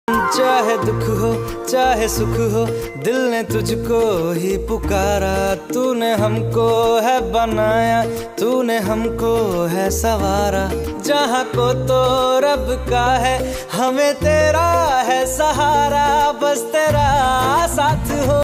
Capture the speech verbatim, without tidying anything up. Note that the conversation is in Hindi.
चाहे दुख हो चाहे सुख हो, दिल ने तुझको ही पुकारा। तूने हमको है बनाया, तूने हमको है सवारा। जहाँ को तो रब का है, हमें तेरा है सहारा। बस तेरा साथ हो।